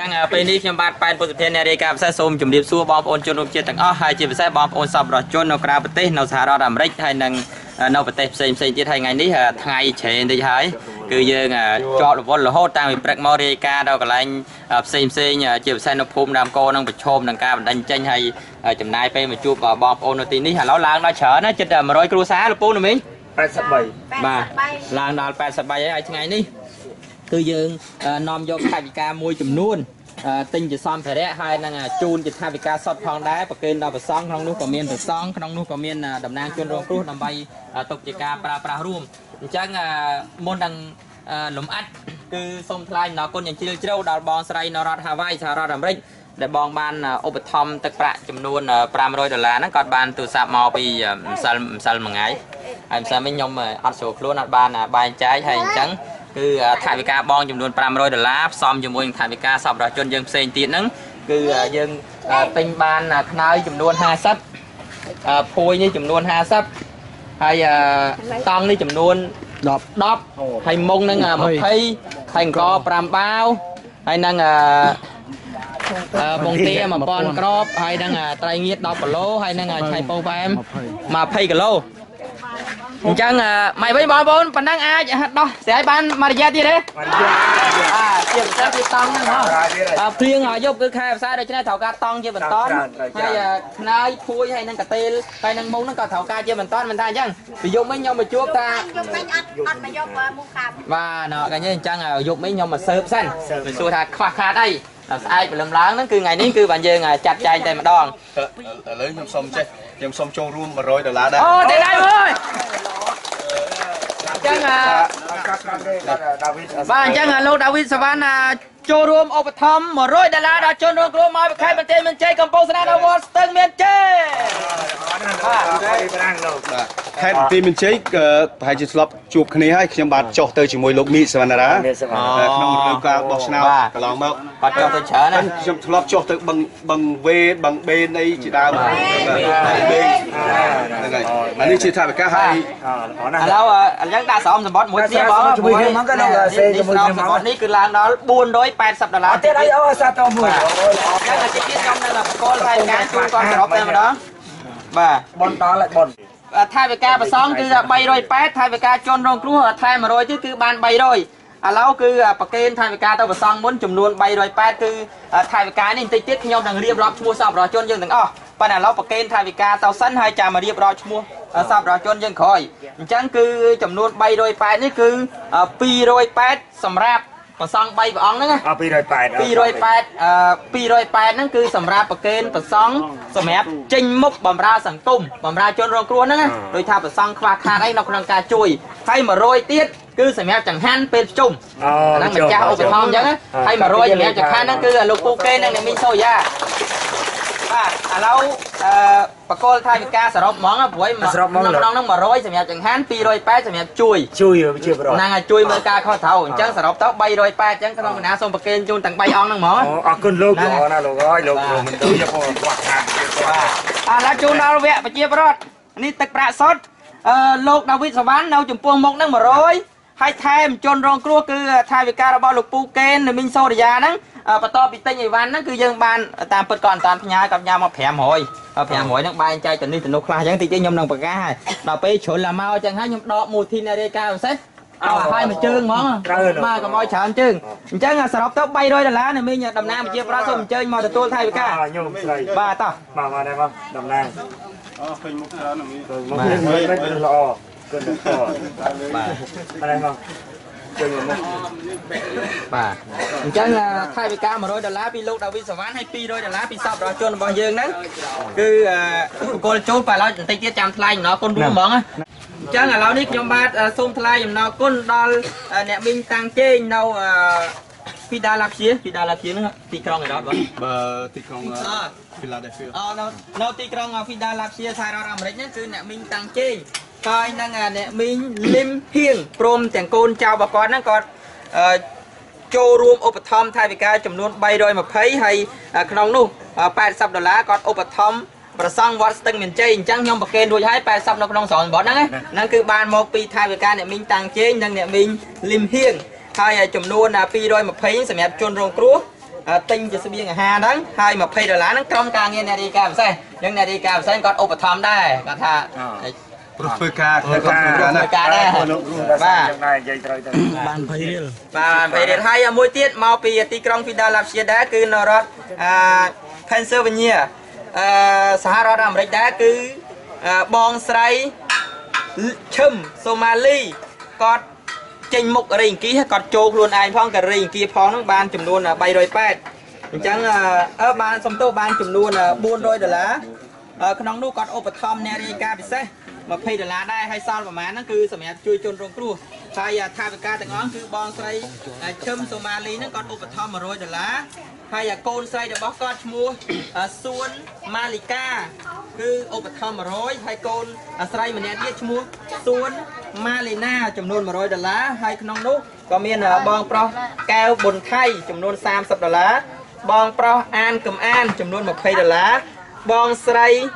งปีนี้ខ្ញុំបាទប៉ែនពុទ្ធិនៃរាយការណ៍ផ្សាយសូមជម្រាបសួរបងប្អូនជនរួមជាតិទាំងអស់ហើយជាពិសេសបងប្អូនសប្បុរសជននៅក្រៅប្រទេសនៅសហរដ្ឋអាមេរិកហើយនិងនៅប្រទេសផ្សេងទៀតហើយថ្ងៃនេះថ្ងៃច្រេនតិចហើយគឺយើងជាប់រវល់រហូតតាំងពីព្រឹកមករាយការណ៍ដល់កន្លែងផ្សេងជាពិសេសនៅភូមិដើមកោនឹងប្រឈមនឹងការបណ្ដឹងចេញហើយចំណាយពេលមកជួបបងប្អូននៅទីនេះឥឡូវឡើងដល់ច្រើនណាជិត100គ្រួសារលោកពូណាមីង83បាទឡើងដល់83ហើយថ្ងៃនេះគឺយើងនាំយកថវិកាមួយចំនួនទិញជាសម្ភារៈហើយនឹងជូនជាថវិកាសុទ្ធផងដែរប្រគេនដល់ព្រះសង្ឃក្នុងនោះក៏មានព្រះសង្ឃក្នុងនោះក៏មានតំណាងជនរងគ្រោះដើម្បីទុកជាការប្រើប្រាស់រួមអញ្ចឹងមុននឹងលំអិតគឺសូមថ្លែងអំណរគុណយ៉ាងជ្រាលជ្រៅដល់បងស្រីនៅរដ្ឋហាវ៉ៃសហរដ្ឋអាមេរិកដែលបងបានឧបត្ថម្ភទឹកប្រាក់ចំនួន$500ហ្នឹងគាត់បានទូរស័ព្ទមកពីម្សិលមួយថ្ងៃហើយម្សិលមិញខ្ញុំអត់ស្រួលខ្លួនអត់បានបែងចែកហើយអញ្ចឹងគឺថវិកាបងចំនួន$500ផ្សំជាមួយនឹងថវិកាសប្បុរសជនយើងផ្សេងទៀតហ្នឹងគឺយើងទិញបានខ្នើយចំនួន50ភួយនេះចំនួន50ហើយតង់នេះចំនួន10ហើយមុងនឹង20ហើយអង្គ5បាវហើយនឹងបងទា1000គ្រាប់ហើយនឹងត្រីងៀត10គីឡូហើយនឹងឆៃពោផែម20គីឡូអញ្ចឹងម៉ៃវិញបងប្អូនប៉ុណ្ណឹងអាចដោះស្រាយបានមករយៈទៀតទេជាពិសេសគឺតង់ហ្នឹងហ៎ព្រៀងយកគឺខែផ្សាយដូច្នេះត្រូវការតង់ជាបន្តហើយខ្នើយភួយហើយនឹងកាតេលហើយនឹងមុងហ្នឹងក៏ត្រូវការជាបន្តមិនថាអញ្ចឹងពីយប់មិញខ្ញុំមកជួបថាយប់មិញអត់មកយកមុខកម្មបាទណ៎កាញ់អញ្ចឹងយប់មិញខ្ញុំមកស៊ើបសិនទៅសួរថាខ្វះខាតអីដល់ស្អែកព្រលឹមឡើងហ្នឹងគឺថ្ងៃនេះគឺបានយើងចាត់ចែងតែម្ដងឥឡូវខ្ញុំសុំចេះខ្ញុំសុំចូលរួម$100ដែរអូទេដែរអើយអញ្ចឹងបាទអញ្ចឹងលោកដាវីតសាវ៉ាន់ចូលរួមឧបត្ថម្ភ$100ដល់ជនរងគ្រោះមកខេត្តបន្ទាយមានជ័យកំពង់ស្នាដល់វត្តស្ទឹងមានជ័យបាទខេត្តបន្ទាយមានជ័យប្រហែលជាធ្លាប់ជួបគ្នាហើយខ្ញុំបាទចុះទៅជាមួយលោកមីសវណ្ណារាក្នុងរដូវកាលបោះឆ្នោតកន្លងមកបាទចុះទៅច្រើនណាខ្ញុំធ្លាប់ចុះទៅបឹងវេបឹងបេនអីជាដើមហ្នឹងហើយអានេះជាថវិកាហើយឥឡូវអញ្ចឹងដាក់ស្រោមសម្បត្តិមួយទៀតបងជាមួយគ្នាហ្នឹងក៏នៅសេជាមួយគ្នាសម្បត្តិនេះគឺឡើងដល់$480ទៀតហើយអូសាតមួយអញ្ចឹងតិចទៀតខ្ញុំនឹងបកគោលថវិកាជូនគាត់សរុបតែម្ដងបាទបនតlạiបនថវិកាប្រសងគឺ380ថវិកាជនរងគ្រោះថែម100ទៀតគឺបាន300ឥឡូវគឺប្រគេនថវិកាទៅប្រសងមុនចំនួន380គឺថវិកានេះបន្តិចទៀតខ្ញុំនឹងរៀបរាប់ឈ្មោះសប្បុរសជនយើងទាំងអស់ប៉ុន្តែឥឡូវប្រគេនថវិកាទៅសិនហើយចាំមករៀបរាប់ឈ្មោះសប្បុរសជនយើងក្រោយអញ្ចឹងគឺចំនួន380នេះគឺ280សម្រាប់ប្រសង3ព្រះអង្គហ្នឹង280ហ្នឹងគឺសម្រាប់ប្រគេនប្រសងសម្រាប់ចេញមុខបំរើសង្គមបំរើជនរងគ្រោះហ្នឹងដោយថាប្រសងខ្វះខាតអីនៅក្នុងការជួយហើយ100ទៀតគឺសម្រាប់ចង្ហាន់ពេលប្រជុំហ្នឹងម្ចាស់ឧបត្ថម្ភអញ្ចឹងហើយ100សម្រាប់ចង្ហាន់ហ្នឹងគឺលោកពូកេនិងអ្នកមីងសូយ៉ាបាទឥឡូវបកគោលថវិកាសរុបហ្មងព្រោះក្នុងហ្នឹង100សម្រាប់ចង្ហាន់280សម្រាប់ជួយជាប្រហ្នឹងហើយជួយមើលការខុសត្រូវអញ្ចឹងសរុបទៅ380អញ្ចឹងក្នុងកណាសូមប្រគេនជូនទាំង3អង្គហ្នឹងហ្មងអរគុណលោកណាលោកអើយលោកមិនទៅយកផងខ្វះខាតបាទឥឡូវជូនដល់វគ្គប្រជាប្រដ្ឋនេះទឹកប្រាក់សុទ្ធលោកដាវីតសាវ៉ាន់នៅចំពោះមុខហ្នឹង100ហើយថែមជនរងគ្រោះគឺថវិការបស់លោកពូកេននិងមីងសូរិយាហ្នឹងបន្ទាប់ពីទិញអីវ៉ាន់ហ្នឹងគឺយើងបានតាមពិតក៏អត់តានផ្ញើគាត់ញ៉ាំមក500ហ្នឹងបែងចែកទៅនេះទៅនោះខ្លះអញ្ចឹងតិចខ្ញុំនឹងប្រកាសហើយដល់ពេលជ្រុលឡាមកអញ្ចឹងហើយខ្ញុំដកមូលធីនរាយការណ៍ពិសេសឲ្យមួយជើងហ្មងបាទកុំឲ្យច្រើនជើងអញ្ចឹងសរុបទៅ$300នេះមីងតំណាងប្រជាប្រដ្ឋសូមអញ្ជើញមកទទួលថវិកាខ្ញុំស្រីបាទតោះមកដែរមកតំណាងឃើញមុខច្រើនមីមិនល្អគុណបាទបាទមកបាទអញ្ចឹងថវិកា$100ពីលោកដាវីតសាវ៉ាន់ហើយ$200ពីសប្បុរសជនរបស់យើងហ្នឹងគឺបកគោលជូនបាទឥឡូវបន្តិចទៀតចាំថ្លែងអំណរគុណរួមហ្មងអញ្ចឹងឥឡូវនេះខ្ញុំបាទសូមថ្លែងអំណរគុណដល់អ្នកមីងតាំងជេងនៅពីដាឡាភៀហ្នឹងទីក្រុងឯណោះបាទទីក្រុងហ្វីឡាដេហ្វីនៅទីក្រុងហ្វីដាឡាភៀសហរដ្ឋអាមេរិកហ្នឹងគឺអ្នកមីងតាំងជេងហើយនឹងអ្នកមីងលឹមហៀងព្រមទាំងកូនចៅរបស់គាត់ហ្នឹងគាត់ចូលរួមឧបត្ថម្ភថវិកាចំនួន320ហើយក្នុងនោះ$80គាត់ឧបត្ថម្ភប្រសង់វត្តស្ទឹងមានជ័យអញ្ចឹងខ្ញុំប្រគេនរួចហើយ80នៅក្នុងស្រោនបត់ហ្នឹងគឺបានមកពីថវិកាអ្នកមីងតាំងជេងនិងអ្នកមីងលឹមហៀងហើយចំនួន220សម្រាប់ជនរងគ្រោះ tinhจะเบียงhà đó hai mà pay đờ lá nó trong càng nghe này đi cà xe nhưng này đi cà xe còn ốp thom đây còn thà phơi cá đây và bạn phải để hai môi tiết mau pi ti trong Philadelphia đá cứ nó rót Pennsylvania Sahara America đá cứ bong sấy chum Somali còn trên mục rình ký còn trâu luôn ai phong cả rình kia phong nó ban chùm luôn là bay rồi pet chẳng ở ban xong tô ban chùm luôn là buôn đôi đờ lá nông nu còn ốp thom nè đi ca bị xe mà pay đờ lá đây hay sao mà má nó cứ sầm chui chôn rong cua hay thay về ca từng ngón cứ bong sấy chum Somali nó còn ốp thom mà rồi đờ lá hay côn sấy được bóc con mua suôn Malika cứ ốp thom mà rồi hay côn sấy mà nè biết mua suôn Malinaจำนวน100 đô la hay nông nút có miền bong pro keo bồn thayจำนวน30 đô la bong pro an cầm anจำนวน20 đô la bong sray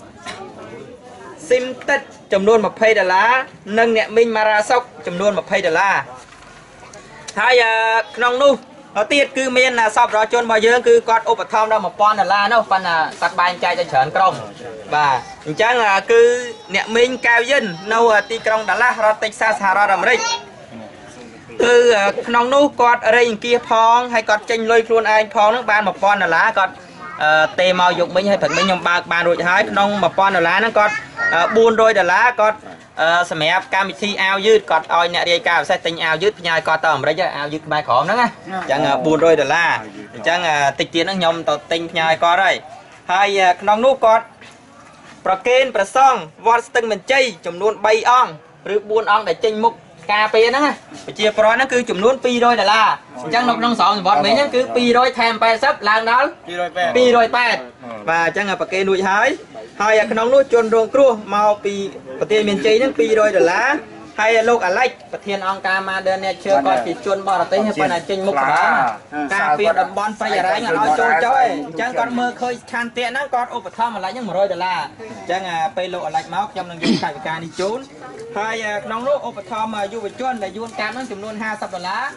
sim tếtจำนวน20 đô la nâng nhẹ minh mara sócจำนวน20 đô la hay nông nút ở tiết cứ miền là sọc đó chôn bao nhiêu cứ con ốp thom đâu một con đô la nó phần là tạt bài trai cho chởn công và chẳng là cứ nhẹ minh cao dân nâu ti công đã là Texas Sahara America cứ nông nút con ở đây kia phong hay con tranh lôi luôn anh phong nó ban một con đô la con tê màu dục mình hay thật mình nhom ba rồi hái nông một con đô la nó con buôn đôi đô la con sầm ép cam thi ao dư còn oi nè đi cao sẽ tinh ao dư nhai co tầm đấy chứ ao dư bài khỏm đó chẳng buồn đôi đờ la chẳng tịch tiền nó nhom tàu tinh nhai co đây hai nông nút con protein song vót từng mình chơi chùm luôn bay on rồi buôn on để chinh mục cà phê đó chia pro nó cứ chùm luôn pi đôi đờ la chẳng nông nông sọn vót mấy nhá cứ pi đôi thêm pe sấp lang đó pi đôi pe và chẳng là protein nuôi hái hai nông nút chôn rong cua mau pi protein miền tây nó pi đôi đờ la hay lục Alexประเทศองค์การมาเดินเนี่ยเชื่อก่อนที่ชวนบอร์ดเต้ให้ไปนะจิงมุกร้อนการเปลี่ยนบอลไฟอะไรเงี้ยเราโจยจ้อยจังก่อนเมื่อเคยทานเตะนั่งก่อนอุปถัมภ์อะไรยัง100 ดอลลาร์จังไปลกอะไรมาจำนวนยืนขายการดิจูนให้น้องลูกอุปถัมภ์อยู่ไปจวนแต่ยูนการนั้นจำนวน50 ดอลลาร์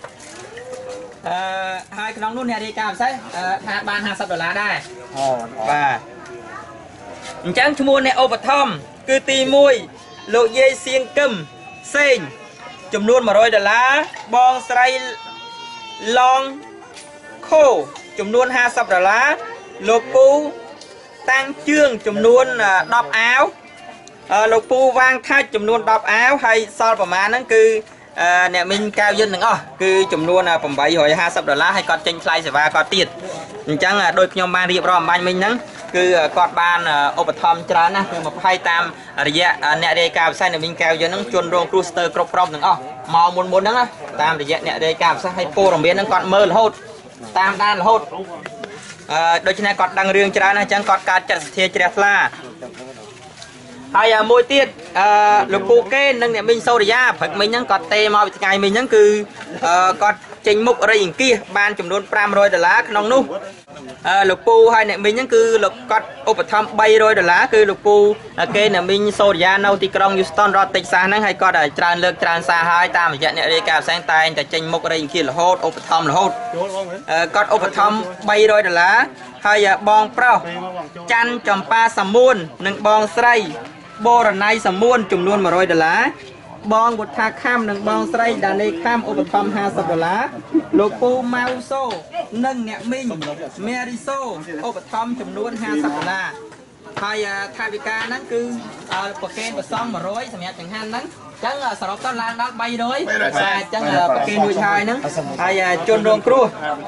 ให้น้องนุ่นเนี่ยดีการใช่บ้าน50 ดอลลาร์ได้vàจังชั่วโมงเนี่ยอุปถัมภ์คือตีมวยโลเยเซียงกึมเซ็งจำนวน100 ดอลลาร์บองไซลองโคจำนวน50 ดอลลาร์โลปูตั้งเชื่องจำนวน10 อ้าวโลปูวางท่าจำนวน10 อ้าวให้ซอลประมาณนั้นคือเนี่ยมินกาวยืนหนึ่งคือจำนวน850 ดอลลาร์ให้กอดเจนไคลเสวากอดติดจังโดยขยมบานเรียบร้อยบ้านมินนั้นคือกอดบานอุปธรรมจรานะคือมาให้ตามระยะเนี่ยเดกาใส่เนี่ยมินกาวยืนนั้นจนโรงครูสเตอร์กรอบหนึ่งมองมุนนั้นนะตามระยะเนี่ยเดกาใส่ให้โปรโรงเรียนนั้นกอดเมื่อโหดตามด้านโหดโดยเฉพาะกอดดังเรืองจรานะจังกอดการจัดเทียเจริญลาhayมวยtiết lụcปูเก้นั่งเนี่ยมินโซดิยาผักมินยังกอดเตมาวิธีไงมินยังคือกอดจิงมุกอะไรอย่างกี้บานจำนวน500 ดอลลาร์น้องนุ่มลกปูให้เนี่ยมินยังคือลกกอดอุปถัมภ์300 ดอลลาร์คือลกปูเก้เนี่ยมินโซดิยาเนาที่กรองยูสตันรอติกซานั่งให้กอดจานเลือกจานซาให้ตามอย่างเนี่ยเรียกแสงตายแต่จิงมุกอะไรอย่างกี้ละโหดอุปถัมภ์ละโหดกอดอุปถัมภ์300 ดอลลาร์ให้บองเปล่าจันจำปาสมุนหนึ่งบองไซโบราณในสมุนจำนวน100 ดอลลาร์บองบุตรข้ามหนึ่งบองไซดานในข้ามอุปถัมภ์50 ดอลลาร์โลปูมาอุโซหนึ่งเนี่ยมิงเมริโซอุปถัมภ์จำนวน50 ดอลลาร์ไทยทาวิกานั้นคือโปรเกนประซอง100สมัยจังหันนั้นจังสรุปต้นลางนั้นใบด้วยจังโปรเกนดูชายนั้นไทยจนโรงครู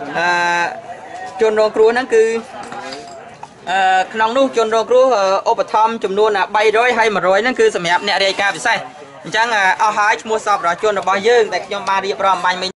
นั้นคือน้องนุ่งจนโรครู้อุปถัมภ์จำนวน300ให้100นั่นคือสมัยเนี่ยเรียกการไปใส่จังเอาหายมัวสอบรอจนเราบ่ยืงแต่ยมบารีบรอมใบ